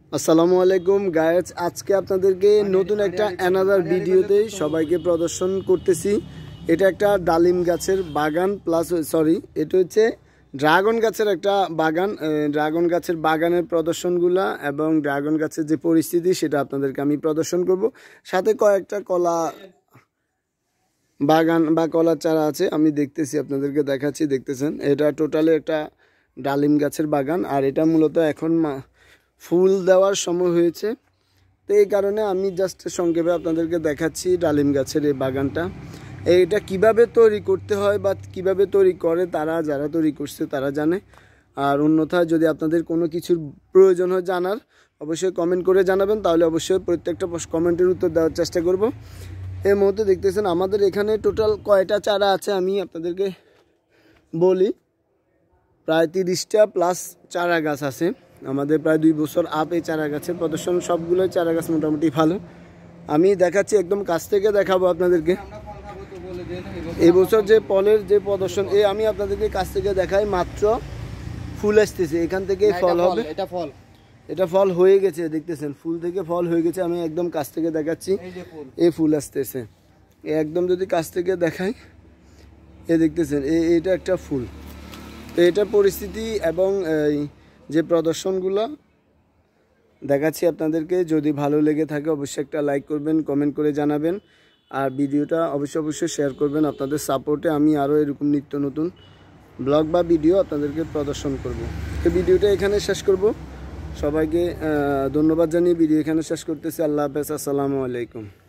আসসালামু আলাইকুম গাইস, আজকে আপনাদেরকে নতুন একটা অ্যানাদার ভিডিওতে সবাইকে প্রদর্শন করতেছি। এটা একটা ডালিম গাছের বাগান প্লাস এটা হচ্ছে ড্রাগন গাছের একটা বাগান। ড্রাগন গাছের বাগানের প্রদর্শনগুলা এবং ড্রাগন গাছের যে পরিস্থিতি সেটা আপনাদেরকে আমি প্রদর্শন করব। সাথে কয়েকটা কলা বাগান বা কলার চারা আছে, আমি দেখতেছি, আপনাদেরকে দেখাচ্ছি। দেখতেছেন এটা টোটালি একটা ডালিম গাছের বাগান, আর এটা মূলত এখন ফুল দেওয়ার সময় হয়েছে। তো এই কারণে আমি জাস্ট সংক্ষেপে আপনাদেরকে দেখাচ্ছি ডালিম গাছের এই বাগানটা। এইটা কিভাবে তৈরি করতে হয় বা কিভাবে তৈরি করে যারা তৈরি করছে তারা জানে। আর অন্যথায় যদি আপনাদের কোনো কিছুর প্রয়োজন হয় জানার, অবশ্যই কমেন্ট করে জানাবেন, তাহলে অবশ্যই প্রত্যেকটা কমেন্টের উত্তর দেওয়ার চেষ্টা করব। এই মুহূর্তে দেখতেছেন আমাদের এখানে টোটাল কয়টা চারা আছে আমি আপনাদেরকে বলি। প্রায় 30টা প্লাস চারা গাছ আছে আমাদের, প্রায় 2 বছর আপ এই চারা গাছের প্রদর্শন। সবগুলোই চারা গাছ মোটামুটি ভালো। আমি দেখাচ্ছি, একদম কাছ থেকে দেখাবো আপনাদেরকে। এই বছর যে ফলের যে প্রদর্শন আমি আপনাদেরকে কাছ থেকে দেখাই। মাত্র ফুল আসতেছে, এখান থেকে ফল হবে। এটা ফল হয়ে গেছে, দেখতেছেন ফুল থেকে ফল হয়ে গেছে। আমি একদম কাছ থেকে দেখাচ্ছি, এই ফুল আসতেছে। একদম যদি কাছ থেকে দেখাই, দেখতেছেন এটা একটা ফুল। তো এটার পরিস্থিতি এবং যে প্রদর্শনগুলো দেখাচ্ছি আপনাদেরকে, যদি ভালো লেগে থাকে অবশ্যই একটা লাইক করবেন, কমেন্ট করে জানাবেন, আর ভিডিওটা অবশ্যই শেয়ার করবেন। আপনাদের সাপোর্টে আমি আরও এরকম নিত্য নতুন ব্লগ বা ভিডিও আপনাদেরকে প্রদর্শন করব। এই ভিডিওটা এখানে শেষ করব। সবাইকে ধন্যবাদ জানিয়ে ভিডিও এখানে শেষ করতেছি। আল্লাহ হাফেজ, আসসালামু আলাইকুম।